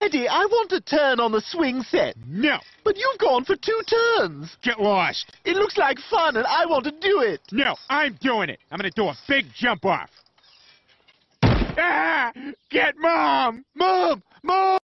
Daddy, I want to turn on the swing set. No. But you've gone for 2 turns. Get lost. It looks like fun, and I want to do it. No, I'm doing it. I'm going to do a big jump off. Ah! Get Mom! Mom! Mom!